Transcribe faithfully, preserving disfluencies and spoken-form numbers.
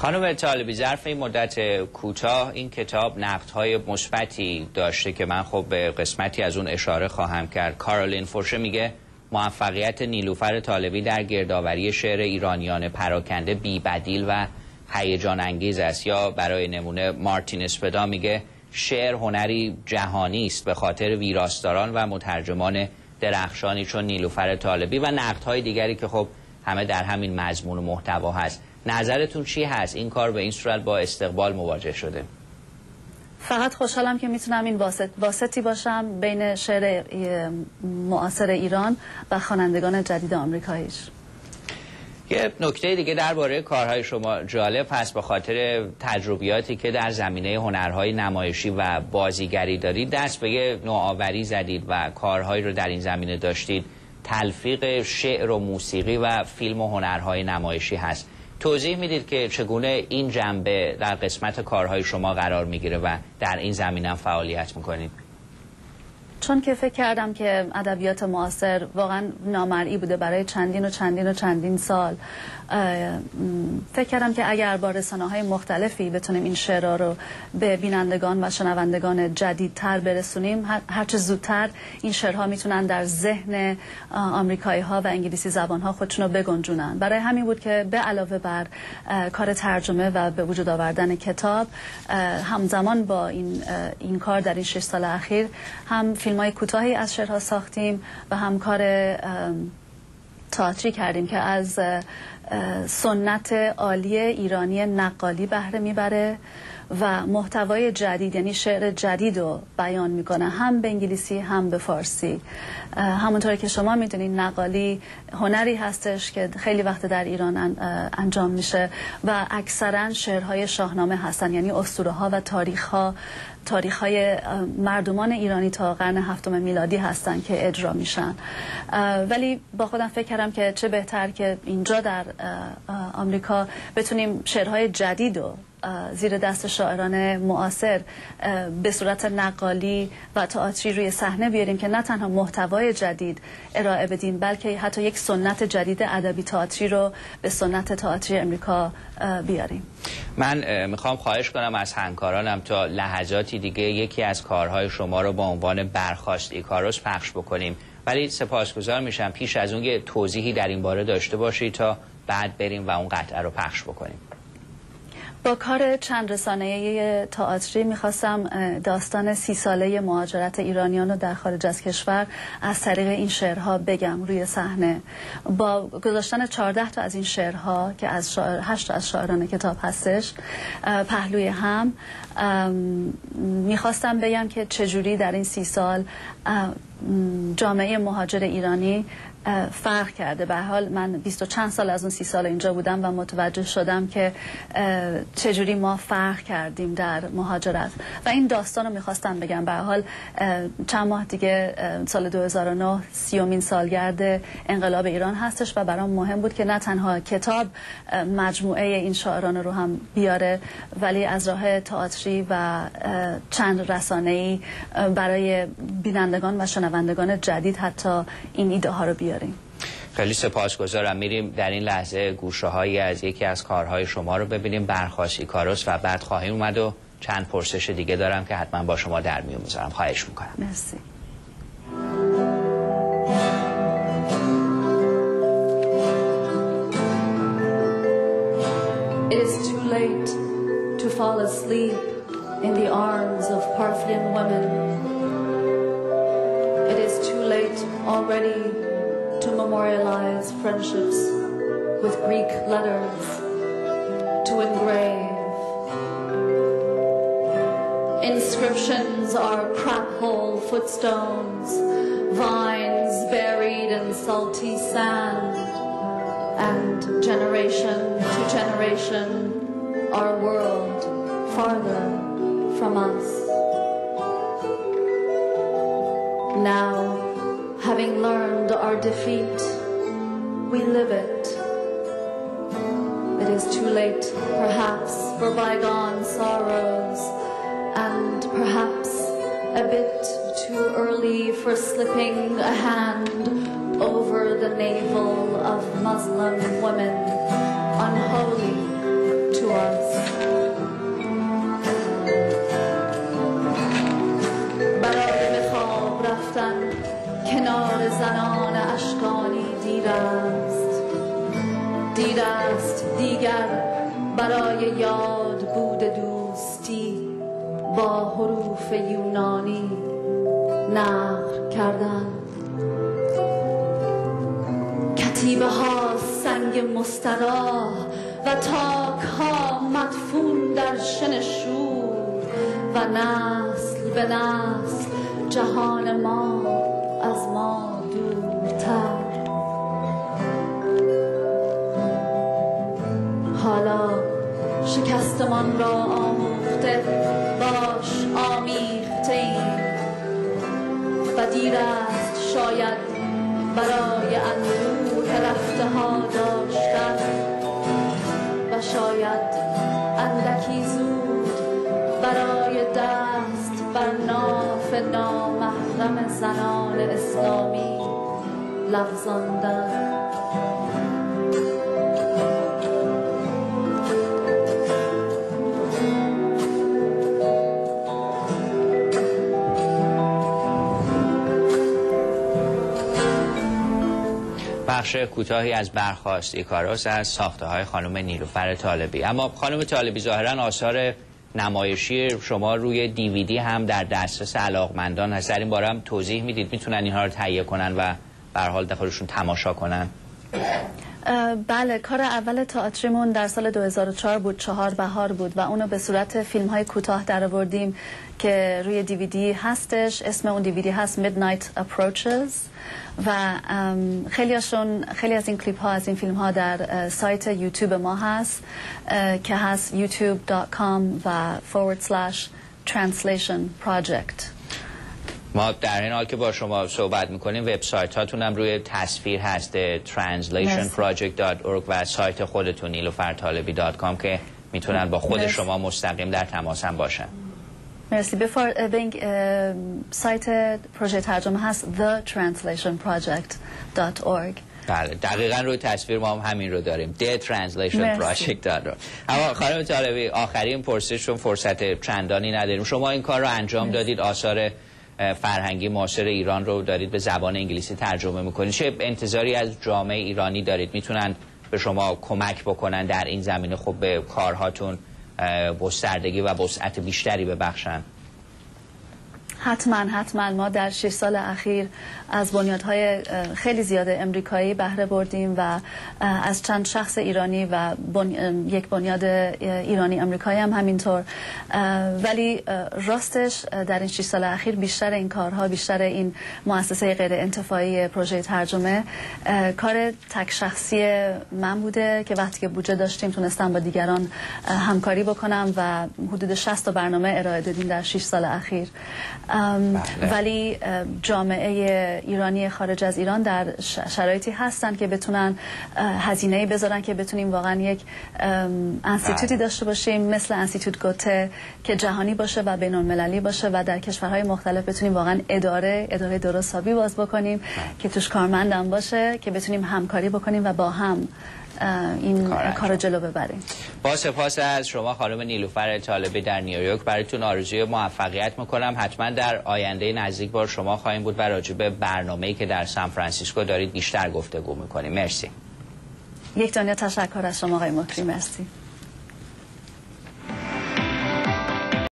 خانم طالبی، ظرف این مدت کوتاه این کتاب نقدهای مثبتی داشته که من خب به قسمتی از اون اشاره خواهم کرد. کارولین فورشه میگه موفقیت نیلوفر طالبی در گردآوری شعر ایرانیان پراکنده بی‌بدیل و هیجان انگیز است. یا برای نمونه مارتین اسپدا میگه شعر هنری جهانی است به خاطر ویراستاران و مترجمان درخشانی چون نیلوفر طالبی و نقدهای دیگری که خب همه در همین مضمون و محتوا هست. نظرتون چی هست؟ این کار به این صورت با استقبال مواجه شده؟ فقط خوشحالم که میتونم این واسط واسطی باشم بین شعر معاصر ایران و خوانندگان جدید آمریکاییش. یه نکته دیگه درباره کارهای شما جالب هست، به خاطر تجربیاتی که در زمینه هنرهای نمایشی و بازیگری دارید دست به یه نوآوری زدید و کارهایی رو در این زمینه داشتید. تلفیق شعر و موسیقی و فیلم و هنرهای نمایشی هست. توضیح میدید که چگونه این جنبه در قسمت کارهای شما قرار میگیره و در این زمینه فعالیت میکنید؟ چون که فکر کردم که ادبیات معاصر واقعا نامرئی بوده برای چندین و چندین و چندین سال، فکر کردم که اگر با رسانه‌های مختلفی بتونیم این شعرها رو به بینندگان و شنوندگان جدیدتر برسونیم، هرچه زودتر این شعرها میتونن در ذهن آمریکایی‌ها و انگلیسی زبان‌ها خودشون رو بگنجونن. برای همین بود که به علاوه بر کار ترجمه و به وجود آوردن کتاب، همزمان با این این کار در این شش سال اخیر هم فیلم‌های کوتاهی از شعرها ساختیم و هم کار تئاتری کردیم که از سنت عالی ایرانی نقالی بهره میبره و محتوای جدید، یعنی شعر جدید رو بیان میکنه، هم به انگلیسی هم به فارسی. همونطور که شما میدونید نقالی هنری هستش که خیلی وقت در ایران انجام میشه و اکثرا شعرهای شاهنامه هستن، یعنی اسطوره ها و تاریخ ها تاریخ های مردمان ایرانی تا قرن هفتم میلادی هستن که اجرا میشن. ولی با خودم فکر کردم که چه بهتر که اینجا در آمریکا بتونیم شعرهای جدید و زیر دست شاعران معاصر به صورت نقالی و تئاتری روی صحنه بیاریم که نه تنها محتوای جدید ارائه بدیم بلکه حتی یک سنت جدید ادبی تئاتری رو به سنت تئاتری امریکا بیاریم. من میخوام خواهش کنم از همکارانم تا لحظاتی دیگه یکی از کارهای شما رو با عنوان برخاست ایکاروس پخش بکنیم، ولی سپاسگزار میشم پیش از اون یه توضیحی در این باره داشته باشید تا بعد بریم و اون قطعه رو پخش بکنیم. با کار چند رسانه‌ای تئاتری میخواستم داستان سی ساله مهاجرت ایرانیان رو در خارج از کشور از طریق این شعرها بگم روی صحنه. با گذاشتن چهارده تا از این شعرها که از شاعر هشت تا از شاعران کتاب هستش پهلوی هم، میخواستم بگم که چجوری در این سی سال جامعه مهاجر ایرانی فرق کرده. به حال من بیست و چند سال از اون سی سال اینجا بودم و متوجه شدم که چجوری ما فرق کردیم در مهاجرت و این داستان رو میخواستم بگم. به حال چند ماه دیگه سال دو هزار و نه سیومین سالگرد انقلاب ایران هستش و برام مهم بود که نه تنها کتاب مجموعه این شاعران رو هم بیاره، ولی از راه تئاتری و چند رسانه‌ای برای بینندگان و شنوندگان جدید حتی این ایده ها رو بیاره. خیلی سپاسگزارم. میریم در این لحظه گوشه هایی از یکی از کارهای شما رو ببینیم، برخاست ایکاروس، و بعد خواهیم اومد و چند پرسش دیگه دارم که حتما با شما در میون میذارم. خواهش میکنم. مرسی. It is too late to fall asleep in the arms of Parthian women. It is too late already to memorialize friendships with Greek letters, to engrave. Inscriptions are crap-hole footstones, vines buried in salty sand, and generation to generation, our world farther from us. Now, having learned our defeat, we live it. It is too late, perhaps, for bygone sorrows, and perhaps a bit too early for slipping a hand over the navel of Muslim women, unholy to our دیگر برای یاد بود دوستی با حروف یونانی نقل کردن. کتیبه ها سنگ مستراح و تاک ها مدفون در شن شور و نسل به نسل جهان ما از ما دورتر. حالا شکستمان را آموخته باش آمیخته ایم و دیر است شاید برای اندوه رفته ها داشتن و شاید اندکی زود برای دست بر ناف نامحرم زنان اسلامی لغزاندن. بخش کوتاهی از برخاست ایکاروس از ساخته های خانم نیلوفر طالبی. اما خانم طالبی ظاهرا آثار نمایشی شما روی دیویدی هم در دسترس علاقمندان هست. در این باره هم توضیح میدید میتونن اینها رو تهیه کنن و به هر حال خودشون تماشا کنن؟ بله، کار اول تئاتریمون در سال دو هزار و چهار بود، چهار بهار بود و اونو به صورت فیلم های کوتاه در آوردیم که روی دیویدی هستش. اسم اون دیویدی هست Midnight Approaches و خیلیشون خیلی از این کلیپ ها از این فیلم ها در سایت یوتیوب ما هست که هست یوتیوب دات کام و forward slash translation project. ما در این حال که با شما صحبت میکنیم وبسایت هاتون هم روی تصویر هست translation project دات org و سایت خودتون نیلوفر طالبی دات کام که میتونن با خود مرسی. شما مستقیم در تماس هم باشن. مرسی. بفار بینگ سایت پروژه ترجمه هست the translation project دات org. بله دقیقا روی تصویر ما هم همین رو داریم the translation project دات org. اما خانم طالبی آخرین پرسش چون فرصت چندانی نداریم، شما این کار رو انجام مرسی. دادید، آثار فرهنگی معاصر ایران رو دارید به زبان انگلیسی ترجمه میکنید، چه انتظاری از جامعه ایرانی دارید؟ میتونن به شما کمک بکنن در این زمینه خب به کارهاتون گستردگی و وسعت بیشتری ببخشن؟ حتما حتما ما در شش سال اخیر از بنیادهای خیلی زیاد امریکایی بهره بردیم و از چند شخص ایرانی و بن... یک بنیاد ایرانی امریکایی هم همینطور، ولی راستش در این شش سال اخیر بیشتر این کارها، بیشتر این مؤسسه غیر انتفاعی پروژه ترجمه کار تک شخصی من بوده که وقتی که بودجه داشتیم تونستم با دیگران همکاری بکنم و حدود شصت تا برنامه ارائه دادیم در شش سال اخیر. ولی جامعه ایرانی خارج از ایران در شرایطی هستن که بتونن هزینه‌ای بذارن که بتونیم واقعا یک انستیتوتی داشته باشیم مثل انستیتوت گوته که جهانی باشه و بین المللی باشه و در کشورهای مختلف بتونیم واقعا اداره اداره درستابی باز بکنیم که توش کارمندم باشه که بتونیم همکاری بکنیم و با هم این کار جلو ببریم. با سپاس از شما خانم نیلوفر طالبی در نیویورک، برایتون آرزوی موفقیت میکنم. حتما در آینده نزدیک بار شما خواهیم بود و راجع به برنامه‌ای که در سان فرانسیسکو دارید بیشتر گفتگو میکنیم. مرسی. یک دنیا تشکر از شما آقای مکری. مرسی.